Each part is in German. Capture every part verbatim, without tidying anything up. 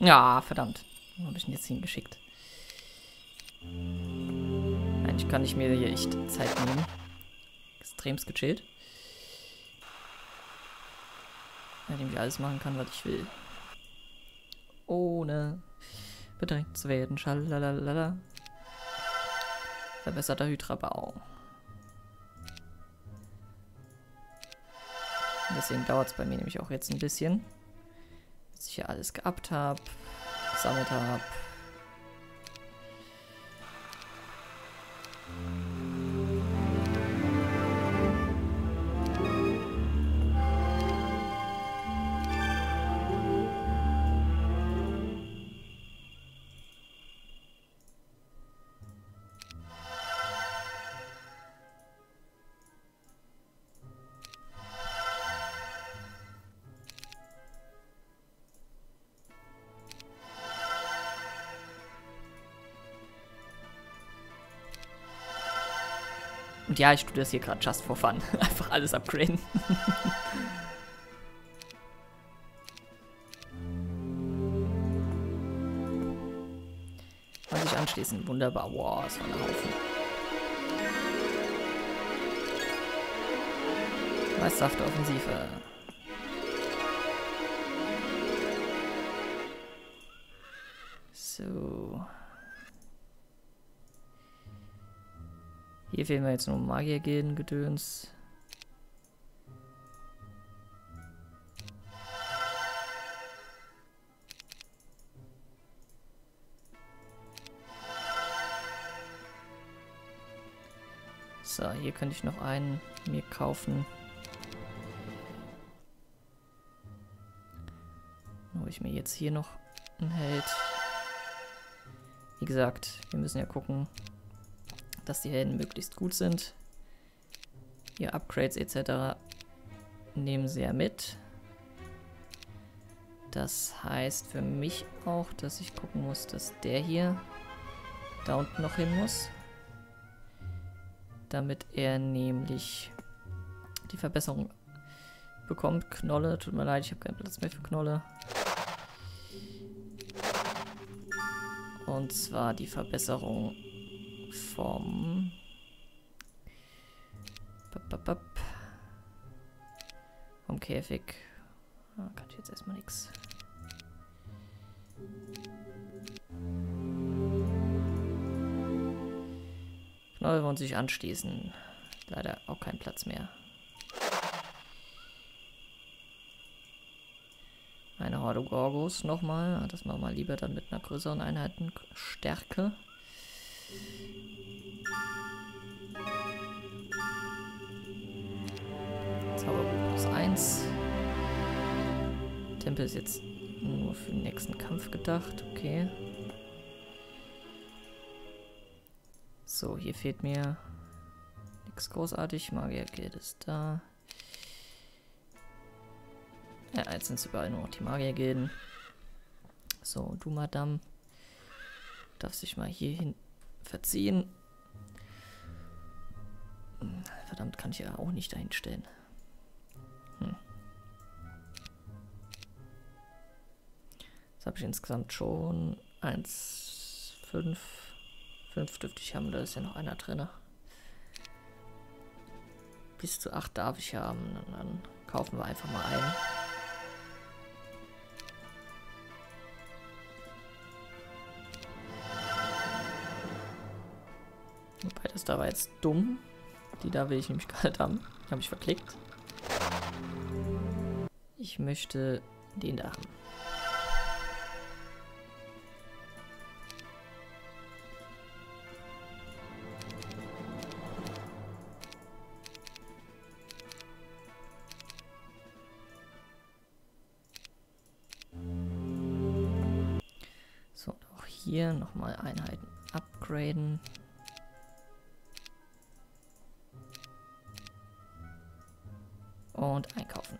Ja, verdammt. Wo habe ich ihn jetzt hingeschickt? Eigentlich kann ich mir hier echt Zeit nehmen. Extremst gechillt. Indem ich alles machen kann, was ich will. Ohne bedrängt zu werden. Schalalalala. Verbesserter Hydra-Bau. Deswegen dauert es bei mir nämlich auch jetzt ein bisschen. Bis ich hier alles geabt habe, gesammelt habe. Und ja, ich tue das hier gerade just for fun. Einfach alles upgraden. Und sich anschließen. Wunderbar. Wow, das war ein Haufen. Meisterhafte Offensive. So. Hier fehlen wir jetzt nur Magiergilden-Gedöns. So, hier könnte ich noch einen mir kaufen. Dann hole ich mir jetzt hier noch einen Held. Wie gesagt, wir müssen ja gucken, dass die Helden möglichst gut sind. Hier Upgrades et cetera nehmen sie ja mit. Das heißt für mich auch, dass ich gucken muss, dass der hier da unten noch hin muss. Damit er nämlich die Verbesserung bekommt. Knolle, tut mir leid, ich habe keinen Platz mehr für Knolle. Und zwar die Verbesserung vom vom Käfig. Da kann ich jetzt erstmal nichts. Knoll wollen sich anschließen. Leider auch kein Platz mehr. Eine Horde Gorgos nochmal. Das machen wir lieber dann mit einer größeren Einheitenstärke. Zauberbuch plus eins. Tempel ist jetzt nur für den nächsten Kampf gedacht. Okay. So, hier fehlt mir nichts großartig. Magiergilde ist da. Ja, jetzt sind es überall nur noch die Magiergilden. So, du Madame darfst dich mal hierhin verziehen. Verdammt, kann ich ja auch nicht dahin stellen. Hm. Jetzt habe ich insgesamt schon eins, fünf, fünf dürfte ich haben, da ist ja noch einer drin. Bis zu acht darf ich haben, und dann kaufen wir einfach mal ein. Wobei, das da war jetzt dumm. Die da will ich nämlich gar nicht haben. Die habe ich verklickt. Ich möchte den da haben. So, auch hier nochmal Einheiten upgraden. Und einkaufen.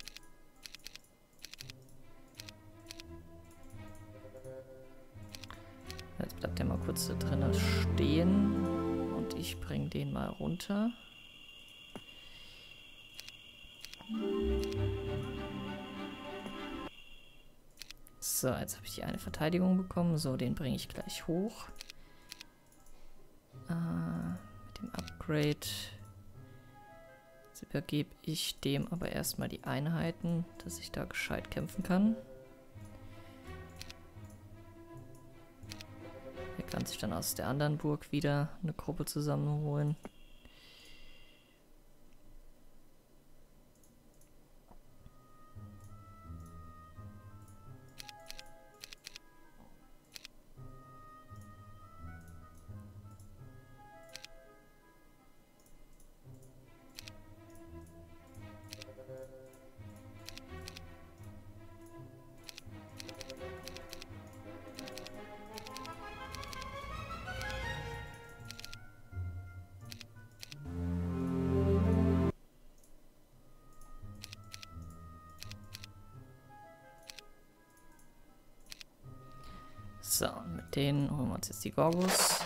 Jetzt bleibt der mal kurz da drinnen stehen. Und ich bringe den mal runter. So, jetzt habe ich die eine Verteidigung bekommen. So, den bringe ich gleich hoch. Äh, mit dem Upgrade. Jetzt übergebe ich dem aber erstmal die Einheiten, dass ich da gescheit kämpfen kann. Er kann sich dann aus der anderen Burg wieder eine Gruppe zusammenholen. So, mit denen holen wir uns jetzt die Gorgos.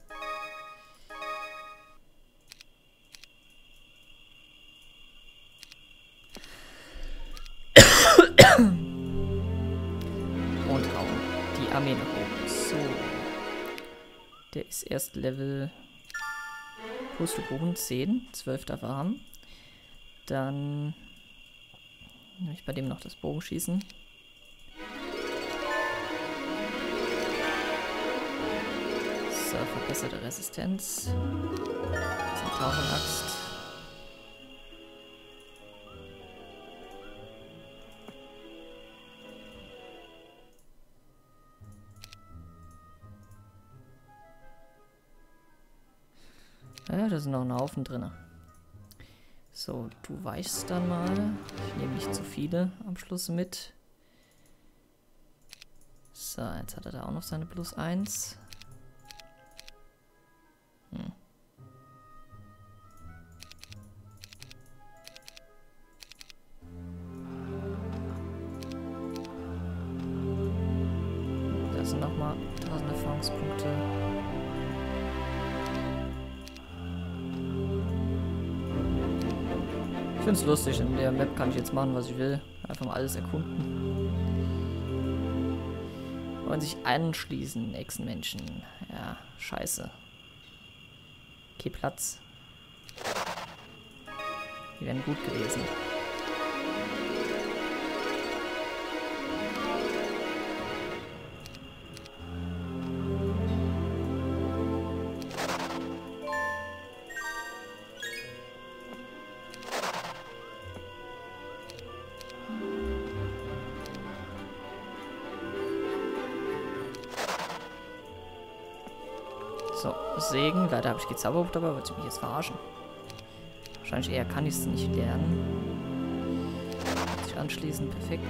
Und hauen die Armee nach oben. So. Der ist erst Level Pustekuchen zehn, zwölf darf er haben. Dann nehme ich bei dem noch das Bogenschießen. So, verbesserte Resistenz. Zentaurenaxt. Ja, da sind noch ein Haufen drin. So, du weichst dann mal. Ich nehme nicht zu viele am Schluss mit. So, jetzt hat er da auch noch seine Plus eins. Hm. Das sind nochmal tausend Erfahrungspunkte. Ich finde es lustig, in der Map kann ich jetzt machen, was ich will. Einfach mal alles erkunden. Wollen sich anschließen, Echsenmenschen. Ja, scheiße. Okay, Platz. Die wären gut gewesen. So, Segen. Leider habe ich die Zauberbuch dabei, wollte ich mich jetzt verarschen. Wahrscheinlich eher kann ich es nicht lernen. Sich anschließen, perfekt.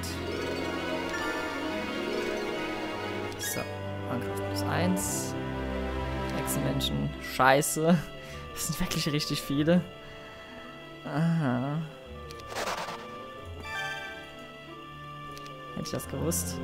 So, Angriff plus eins. Hexenmenschen, scheiße. Das sind wirklich richtig viele. Aha. Hätte ich das gewusst.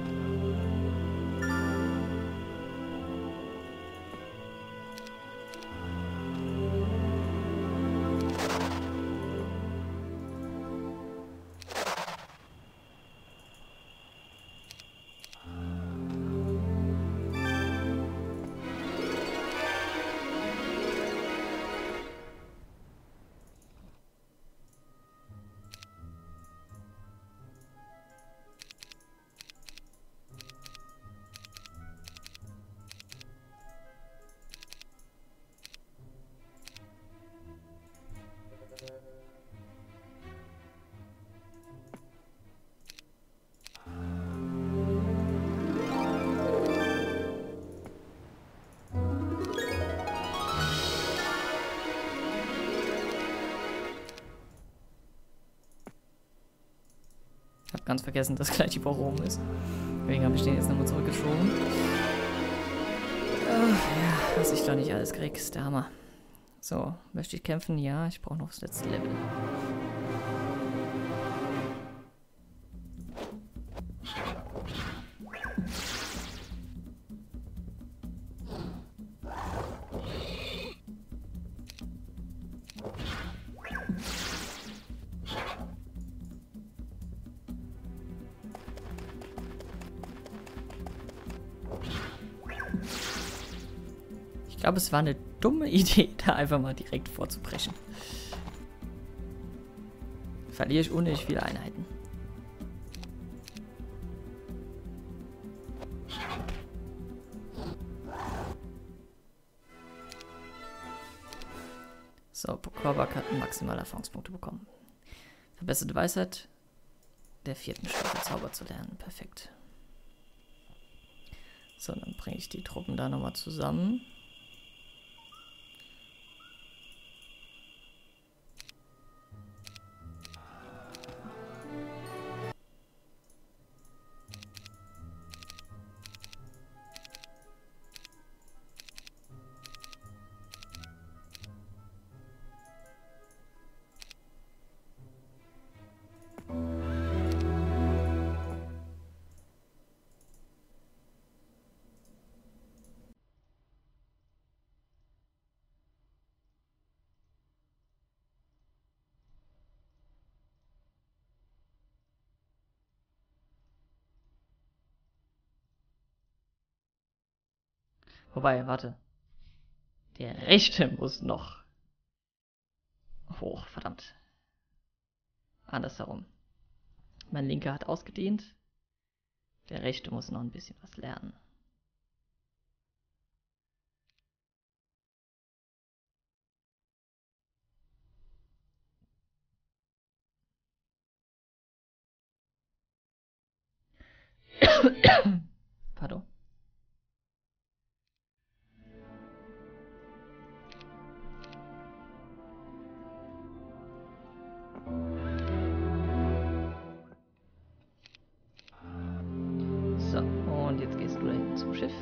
Ich habe ganz vergessen, dass gleich die Woche rum ist. Deswegen habe ich den jetzt nochmal zurückgeschoben. Uh, ja, was ich da nicht alles krieg, ist der Hammer. So, möchte ich kämpfen? Ja, ich brauche noch das letzte Level. glaube, es war eine dumme Idee, da einfach mal direkt vorzubrechen. Verliere ich unnötig viele Einheiten. So, Korbak hat maximal Erfahrungspunkte bekommen. Verbesserte Weisheit der vierten Stufe Zauber zu lernen. Perfekt. So, dann bringe ich die Truppen da nochmal zusammen. Wobei, warte. Der rechte muss noch hoch, verdammt. Andersherum. Mein linker hat ausgedehnt. Der rechte muss noch ein bisschen was lernen. Pardon. So, und jetzt gehst du da hinten zum Schiff.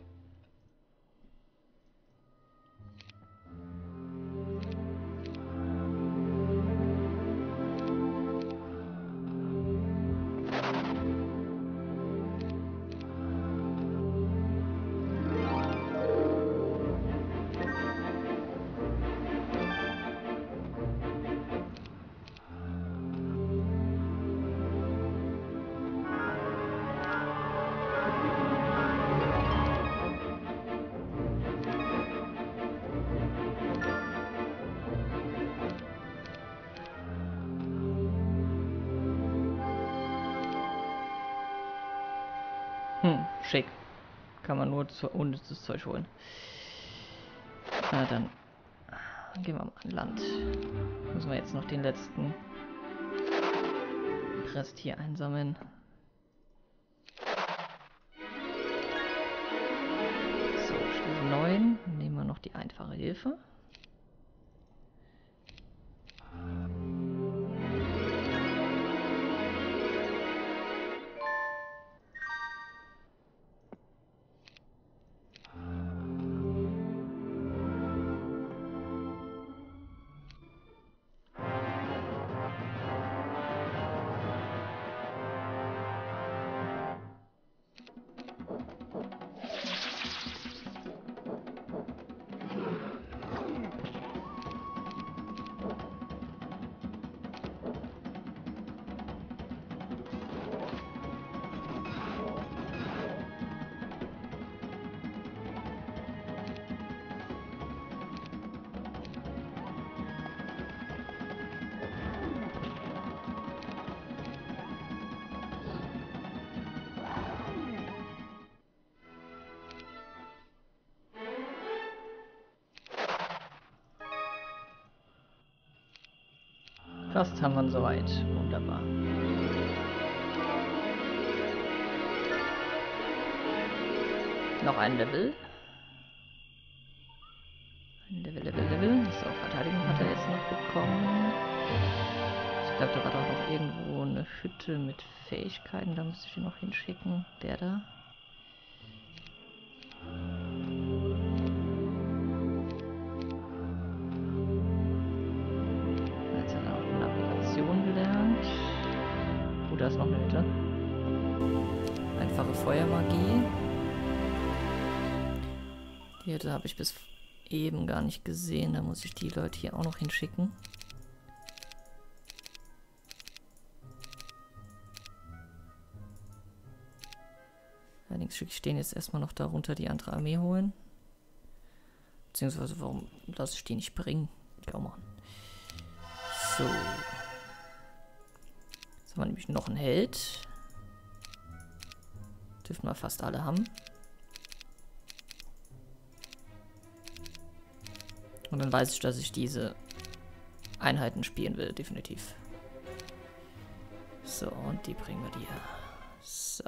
Hm, schick. Kann man nur zu unnützes Zeug holen. Na dann gehen wir mal an Land. Müssen wir jetzt noch den letzten Rest hier einsammeln. So, Stufe neun. Nehmen wir noch die einfache Hilfe. Fast haben wir ihn soweit. Wunderbar. Noch ein Level. Ein Level, Level, Level. So, Verteidigung hat er jetzt noch bekommen. Ich glaube, da war doch noch irgendwo eine Hütte mit Fähigkeiten. Da müsste ich ihn noch hinschicken. Der da. Jetzt hat er auch Navigation gelernt. Gut, da ist noch eine Hütte. Einfache Feuermagie. Die Hütte habe ich bis eben gar nicht gesehen. Da muss ich die Leute hier auch noch hinschicken. Allerdings schicke ich den jetzt erstmal noch darunter die andere Armee holen. Beziehungsweise, warum lasse ich die nicht bringen? Ja, Mann. So. Jetzt haben wir nämlich noch einen Held. Dürfen wir fast alle haben. Und dann weiß ich, dass ich diese Einheiten spielen will, definitiv. So, und die bringen wir dir. So.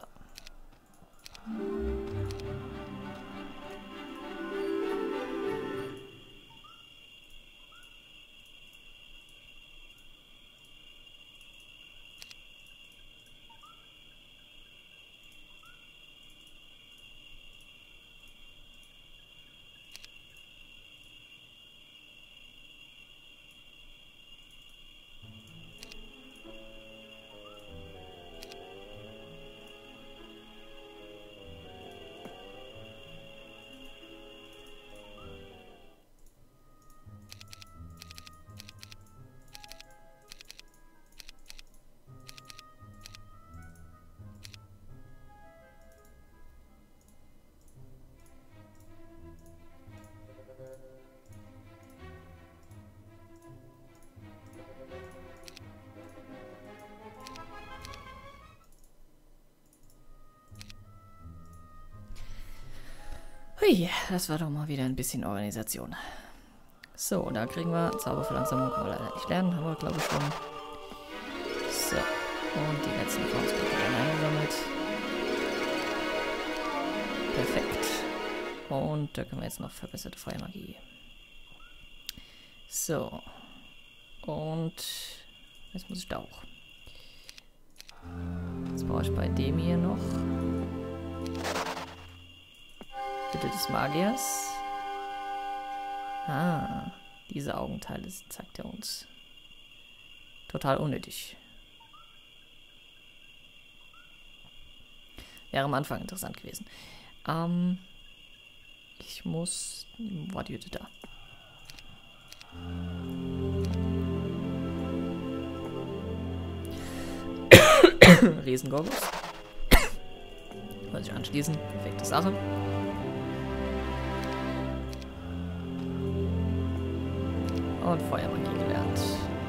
Hui, das war doch mal wieder ein bisschen Organisation. So, da kriegen wir Zauberverlangsamung, können wir leider nicht lernen, haben wir glaube ich schon. So, und die letzten Formspunkte werden eingesammelt. Perfekt. Und da können wir jetzt noch verbesserte Feuermagie. So. Und jetzt muss ich da auch. Jetzt brauche ich bei dem hier noch Bitte des Magiers. Ah, diese Augenteile zeigt er uns. Total unnötig. Wäre am Anfang interessant gewesen. Ähm, ich muss... Wo war die Hütte da? Riesengorgos. Wollte ich anschließen. Perfekte Sache. Und Feuermagie gelernt.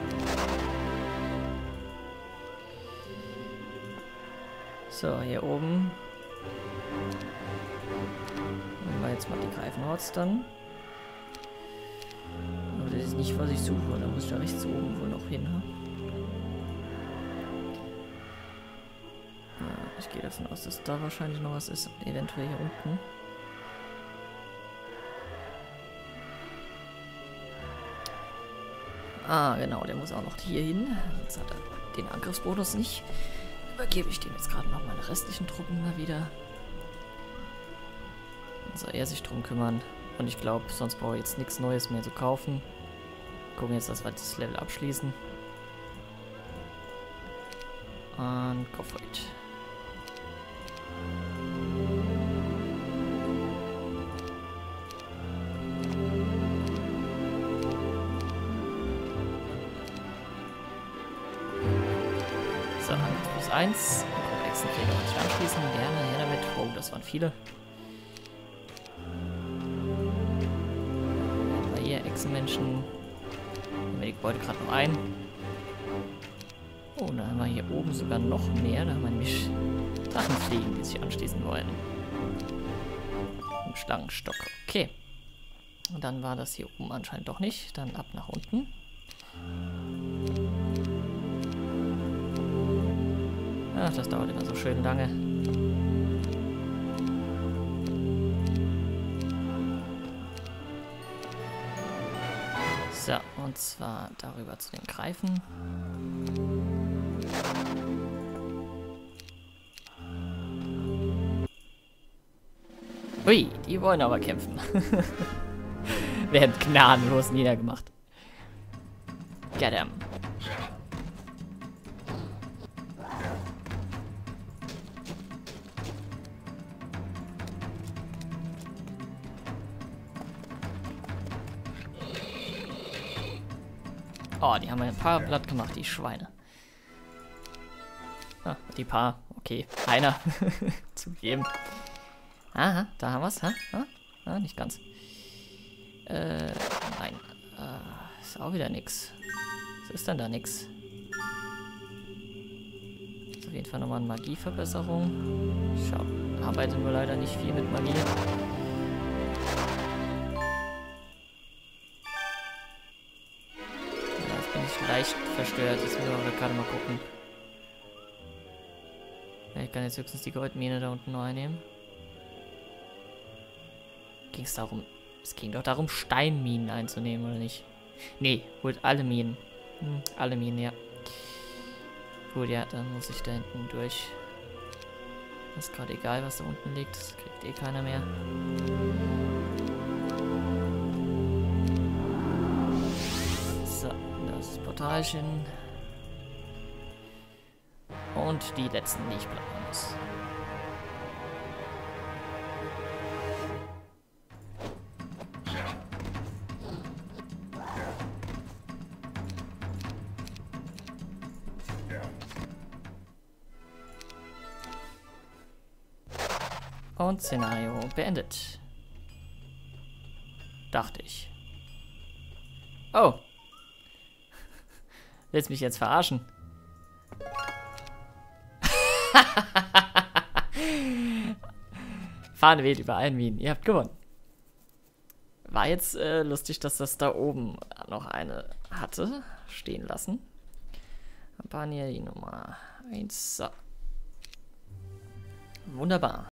So, hier oben. Nehmen wir jetzt mal die Greifenhorts dann. Aber das ist nicht, was ich suche. Da muss ich da rechts oben wohl noch hin. Ne? Ja, ich gehe davon aus, dass da wahrscheinlich noch was ist. Eventuell hier unten. Ah, genau, der muss auch noch hier hin. Jetzt hat er den Angriffsbonus nicht. Übergebe ich dem jetzt gerade noch meine restlichen Truppen mal wieder. Dann soll er sich drum kümmern. Und ich glaube, sonst brauche ich jetzt nichts Neues mehr zu kaufen. Gucken jetzt, dass wir das Level abschließen. Und go for it. So, Angriff plus eins. Komplexen Krieger muss ich anschließen. Gerne, her damit. Oh, das waren viele. Haben wir hier Echsenmenschen. Nehmen wir die Gebäude gerade noch ein. Oh, dann haben wir hier oben sogar noch mehr. Da haben wir nämlich Drachenfliegen, die sich anschließen wollen. Und Schlangenstock. Okay. Und dann war das hier oben anscheinend doch nicht. Dann ab nach unten. Ach, das dauert immer so schön lange. So, und zwar darüber zu den Greifen. Ui, die wollen aber kämpfen. Werden gnadenlos niedergemacht. Get em. Oh, die haben ein paar platt gemacht, die Schweine. Ah, die paar. Okay, einer. Zugeben. Aha, da haben wir es. Ah, ah, nicht ganz. Äh, nein. Äh, ist auch wieder nix. Was ist denn da nix? Ist auf jeden Fall nochmal eine Magieverbesserung. Ich arbeite nur leider nicht viel mit Magie. Ja, jetzt bin ich leicht verstört. Jetzt müssen wir aber gerade mal gucken. Ja, ich kann jetzt höchstens die Goldmine da unten noch einnehmen. Ging es darum... Es ging doch darum, Steinminen einzunehmen, oder nicht? Nee, holt alle Minen. Hm, alle Minen, ja. Gut, ja, dann muss ich da hinten durch. Ist gerade egal, was da unten liegt. Das kriegt eh keiner mehr. So, da ist das Portalchen. Und die letzten, die ich planen muss. Und Szenario beendet. Dachte ich. Oh. Willst mich jetzt verarschen? Fahne weht über allen Minen. Ihr habt gewonnen. War jetzt äh, lustig, dass das da oben noch eine hatte stehen lassen. Kampagne die Nummer eins. So. Wunderbar.